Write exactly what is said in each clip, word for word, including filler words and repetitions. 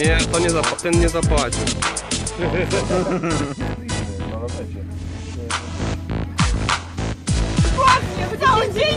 Nie, to nie zap ten nie zapłacił. Właśnie, cały dzień!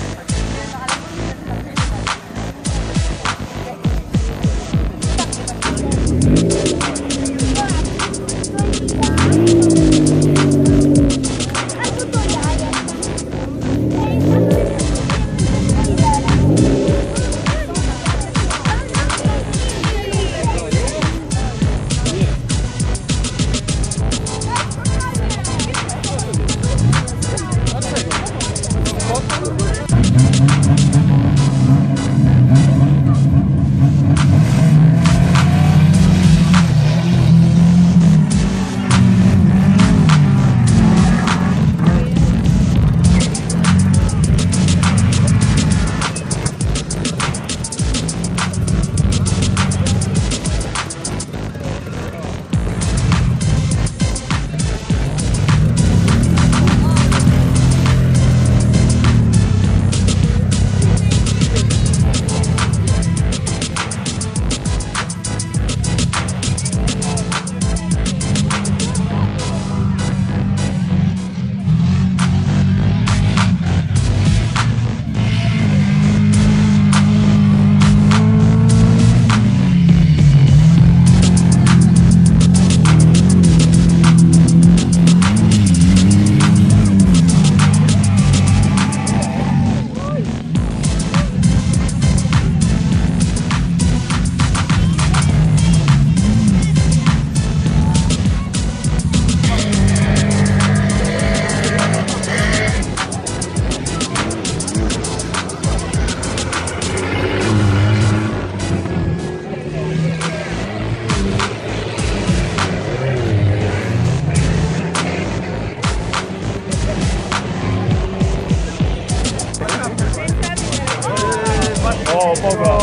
O, Boga,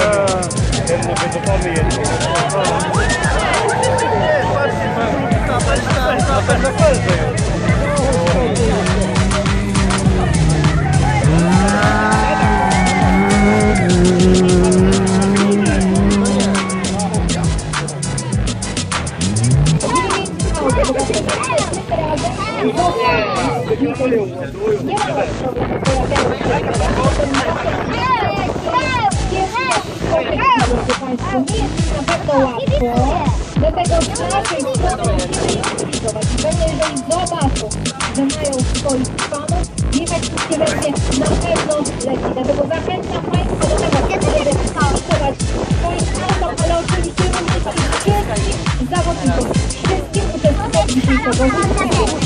ten wycofany jest. Na felze jest. Nie jest na pewno łatwo, dlatego w naszej stronie jeżeli zobaczą, że mają swoich fanów, jechać wszystkie wersje na pewno leci. Dlatego zachęcam Państwa do tego, żeby stosować swoim autom, ale oczywiście również wszystkim zawodnikom, wszystkim uczestnikom dzisiejszego wyścigu.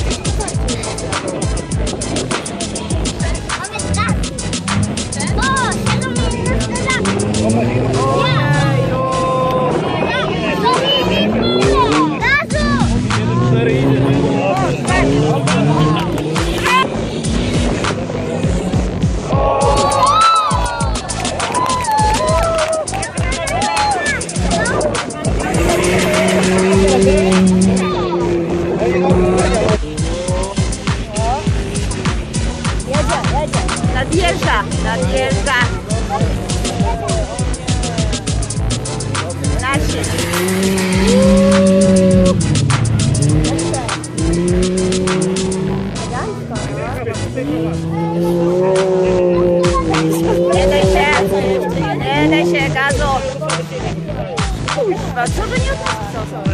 Nadjeżdża, nadjeżdża. Nasi. Nie daj się, nie daj się, gazu. Kurwa, co by nie odpuszczał?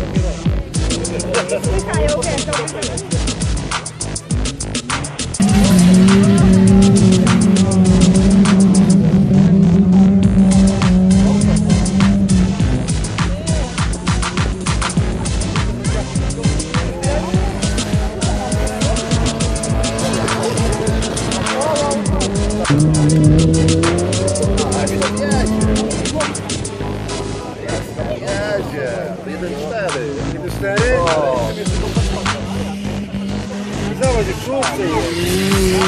Słychają, jeden cztery. jeden cztery? Zobacz, jak krótko jest.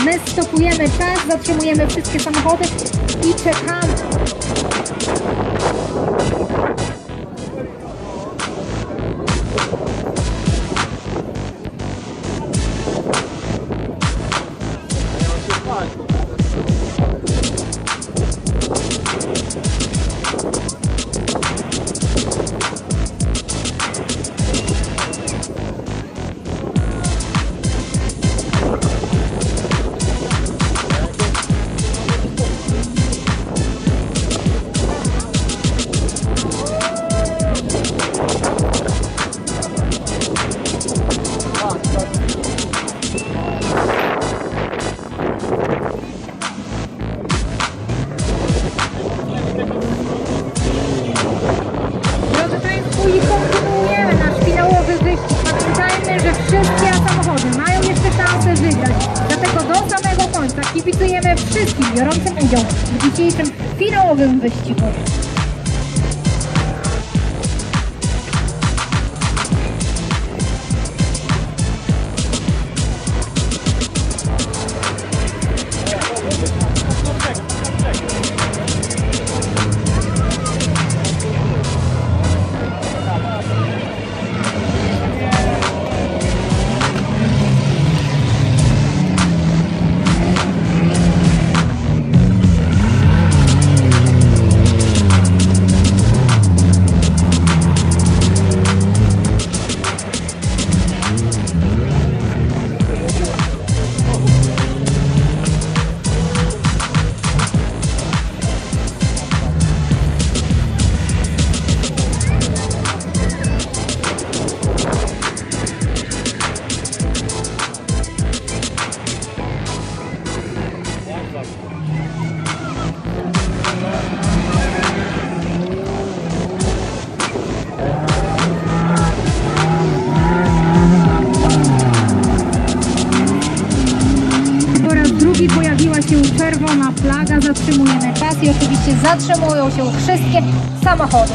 My stopujemy czas, zatrzymujemy wszystkie samochody i czekamy. Drodzy Państwo, i kontynuujemy nasz finałowy wyścig. Pamiętajmy, że wszystkie samochody mają jeszcze szansę wygrać. Dlatego do samego końca kibicujemy wszystkim biorącym udział w dzisiejszym finałowym wyścigu. Pojawiła się czerwona flaga, zatrzymujemy czas i oczywiście zatrzymują się wszystkie samochody.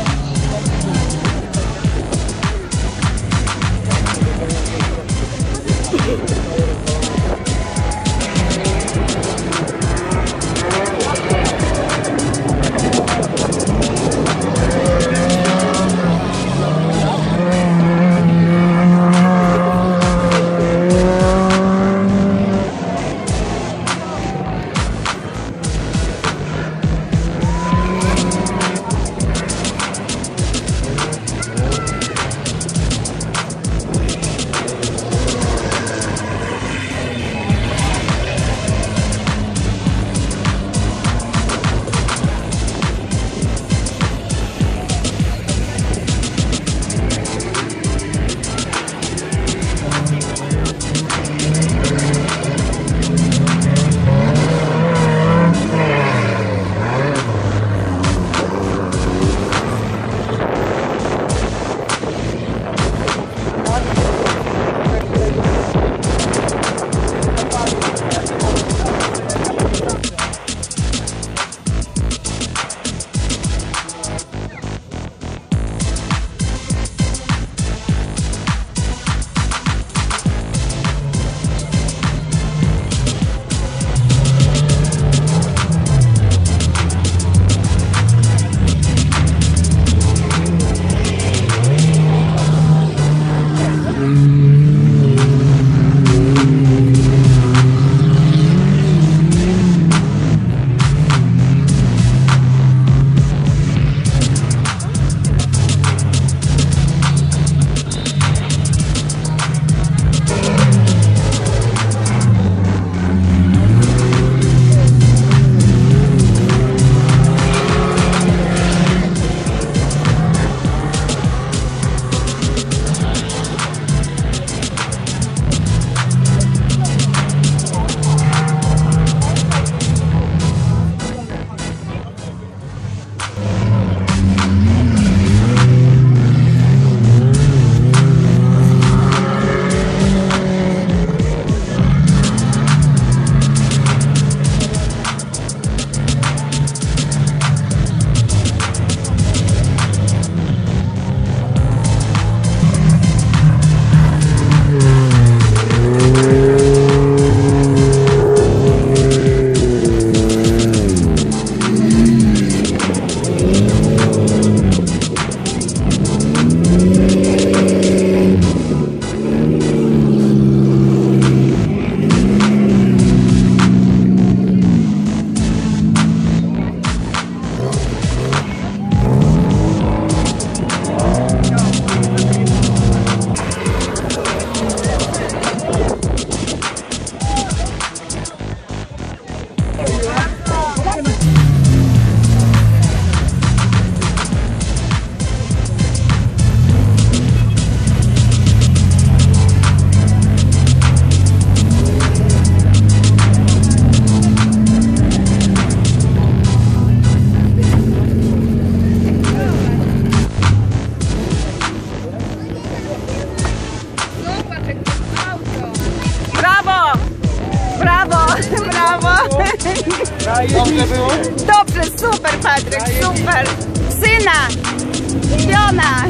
Brawo, brawo. Dobrze było? Dobrze, super Patryk, super. Syna, Piona.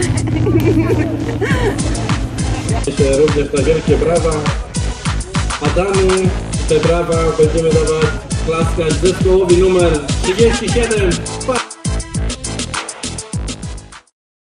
Myślę również na wielkie brawa. Adamu te brawa będziemy dawać klaskać zespołowi numer trzydzieści siedem.